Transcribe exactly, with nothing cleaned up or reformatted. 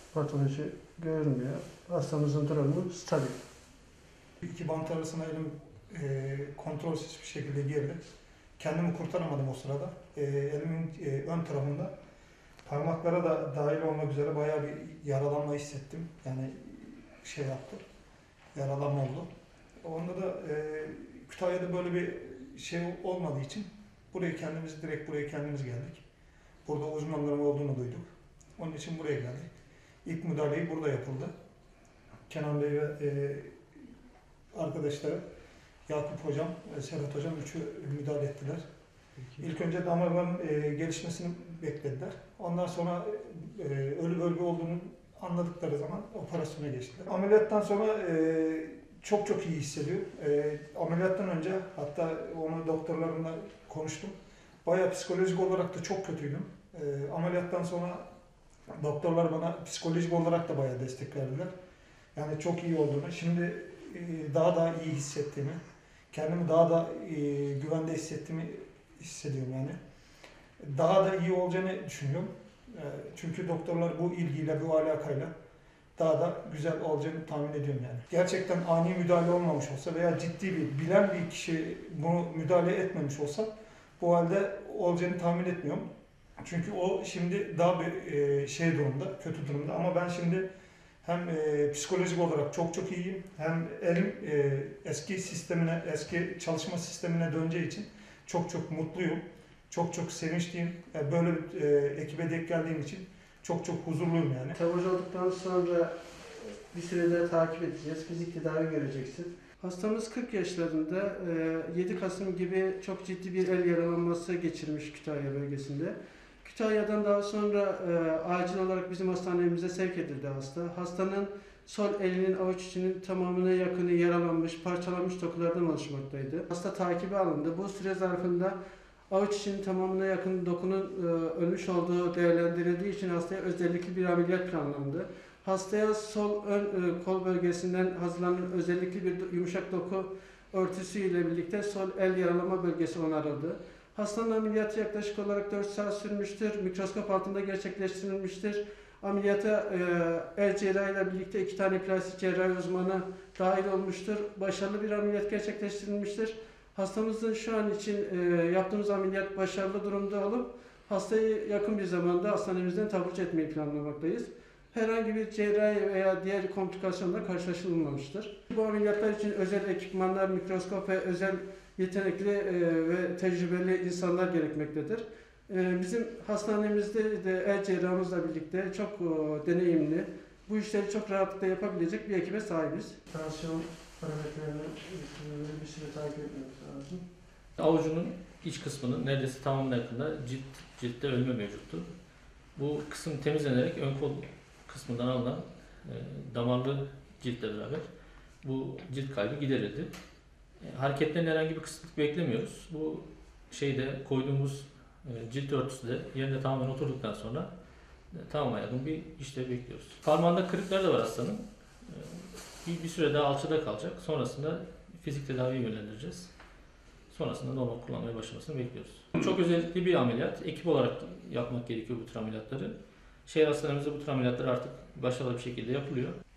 patoloji görünmüyor. Hastamızın durumu stabil. İki bant arasına elim e, kontrolsüz bir şekilde girdi. Kendimi kurtaramadım o sırada. E, elimin e, ön tarafında parmaklara da dahil olmak üzere bayağı bir yaralanma hissettim. Yani şey yaptı, yaralanma oldu. Onda da e, Kütahya'da böyle bir şey olmadığı için buraya kendimiz, direkt buraya kendimiz geldik. Burada uzmanların olduğunu duyduk. Onun için buraya geldik. İlk müdahaleyi burada yapıldı. Kenan Bey ve e, arkadaşları, Yakup Hocam, Serhat Hocam üçü müdahale ettiler. Peki. İlk önce damarların e, gelişmesini beklediler. Ondan sonra e, ölü bölge olduğunu anladıkları zaman operasyona geçtiler. Ameliyattan sonra e, çok çok iyi hissediyor. E, ameliyattan önce hatta onu doktorlarımla konuştum. Bayağı psikolojik olarak da çok kötüydüm. E, ameliyattan sonra doktorlar bana psikolojik olarak da bayağı destek verdiler. Yani çok iyi olduğunu, şimdi e, daha da iyi hissettiğimi, kendimi daha da e, güvende hissettiğimi hissediyorum yani. Daha da iyi olacağını düşünüyorum. E, çünkü doktorlar bu ilgiyle, bu alakayla daha da güzel olacağını tahmin ediyorum yani. Gerçekten ani müdahale olmamış olsa veya ciddi bir, bilen bir kişi bunu müdahale etmemiş olsa bu halde olacağını tahmin etmiyorum. Çünkü o şimdi daha bir e, şey durumda, kötü durumda ama ben şimdi hem e, psikolojik olarak çok çok iyiyim, hem elim e, eski sistemine, eski çalışma sistemine döneceği için çok çok mutluyum, çok çok sevinçliyim. Yani böyle bir e, ekibe denk geldiğim için çok çok huzurluyum yani. Taburcu olduktan sonra bir sürede takip edeceğiz, fizik tedavi göreceksin. Hastamız kırk yaşlarında, yedi Kasım gibi çok ciddi bir el yaralanması geçirmiş Kütahya bölgesinde. Kütahya'dan daha sonra e, acil olarak bizim hastanemize sevk edildi hasta. Hastanın sol elinin avuç içinin tamamına yakını yaralanmış, parçalanmış dokulardan oluşmaktaydı. Hasta takibi alındı. Bu süre zarfında avuç içinin tamamına yakın dokunun e, ölmüş olduğu değerlendirildiği için hastaya özellikle bir ameliyat planlandı. Hastaya sol ön e, kol bölgesinden hazırlanan özellikle bir yumuşak doku örtüsü ile birlikte sol el yaralama bölgesi onarıldı. Hastanın ameliyatı yaklaşık olarak dört saat sürmüştür. Mikroskop altında gerçekleştirilmiştir. Ameliyata e, el cerrahıyla birlikte iki tane plastik cerrahi uzmanı dahil olmuştur. Başarılı bir ameliyat gerçekleştirilmiştir. Hastamızın şu an için e, yaptığımız ameliyat başarılı durumda olup hastayı yakın bir zamanda hastanemizden taburcu etmeyi planlamaktayız. Herhangi bir cerrahi veya diğer komplikasyonla karşılaşılmamıştır. Bu ameliyatlar için özel ekipmanlar, mikroskop ve özel yetenekli e, ve tecrübeli insanlar gerekmektedir. E, bizim hastanemizde de el cerrahımızla birlikte çok e, deneyimli, bu işleri çok rahatlıkla yapabilecek bir ekibe sahibiz. Tansiyon parametrelerini bir süre takip etmemiz lazım. Avucunun iç kısmının neredeyse tamamına yakında cilt, ciltte ölme mevcuttu. Bu kısım temizlenerek ön kol kısmından alınan e, damarlı ciltle beraber bu cilt kaybı giderildi. E, hareketlerinde herhangi bir kısıtlık beklemiyoruz. Bu şeyde koyduğumuz e, cilt örtüsü de yerine tamamen oturduktan sonra e, tamama yakın bir işlev bekliyoruz. Parmağında kırıklar da var hastanın. E, bir, bir süre daha alçıda kalacak. Sonrasında fizik tedaviye yönlendireceğiz. Sonrasında normal kullanmaya başlamasını bekliyoruz. Çok özellikli bir ameliyat. Ekip olarak yapmak gerekiyor bu tür ameliyatları. Şehir hastanemizde bu tür ameliyatlar artık başarılı bir şekilde yapılıyor.